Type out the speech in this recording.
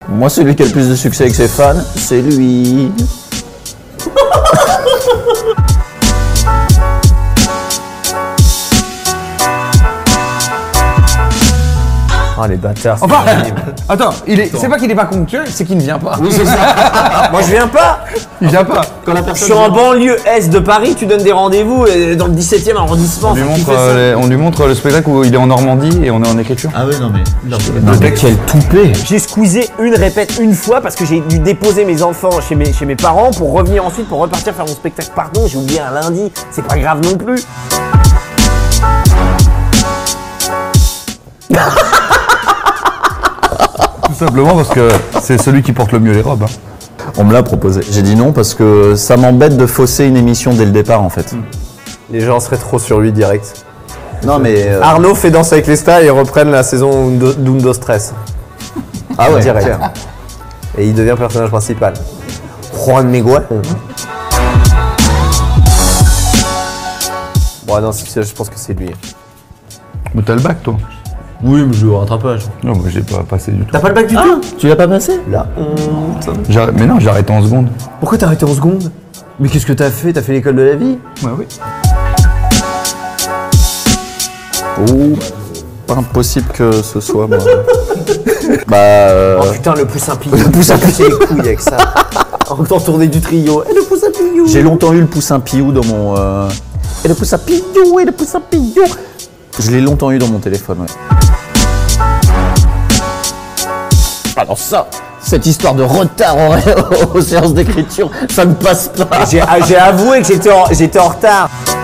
Moi, celui qui a le plus de succès avec ses fans, c'est lui. Ah les bâtards. Enfin, attends, c'est pas qu'il est pas ponctuel, c'est qu'il ne vient pas. Oui, c'est ça. Moi je viens pas. Il vient pas. Quand la Je personne suis en vient- banlieue est de Paris, tu donnes des rendez-vous dans le 17e arrondissement. On lui montre le spectacle où il est en Normandie et on est en écriture. Ah ouais, non mais. Non, mais quel toupet. J'ai squeezé une répète une fois parce que j'ai dû déposer mes enfants chez mes parents pour revenir ensuite pour repartir faire mon spectacle. Pardon, j'ai oublié un lundi, c'est pas grave non plus. Tout simplement parce que c'est celui qui porte le mieux les robes. Hein. On me l'a proposé. J'ai dit non parce que ça m'embête de fausser une émission dès le départ en fait. Les gens seraient trop sur lui direct. Non mais... Arnaud fait Danse avec les stars et ils reprennent la saison d'Undo Stress. Ah ouais, direct. clair. Et il devient personnage principal. Juan Miguel. Bon non, je pense que c'est lui. Mais t'as le bac toi? Oui, mais je joue au rattrapage. Non, moi j'ai pas passé du tout. T'as pas le bac du tout? Tu l'as pas passé? La honte. Mais non, j'ai arrêté en seconde. Pourquoi t'as arrêté en seconde? Mais qu'est-ce que t'as fait? T'as fait l'école de la vie? Ouais, oui. Oh, pas impossible que ce soit moi. Oh putain, le poussin pillou. Le poussin pillou. C'est les couilles avec ça. Encore tourner du trio. Et le poussin pillou. J'ai longtemps eu le poussin piou dans mon... Et le poussin piou, et le poussin piou. Je l'ai longtemps eu dans mon téléphone, ouais. Alors ça, cette histoire de retard aux séances d'écriture, ça ne passe pas. J'ai avoué que j'étais en retard.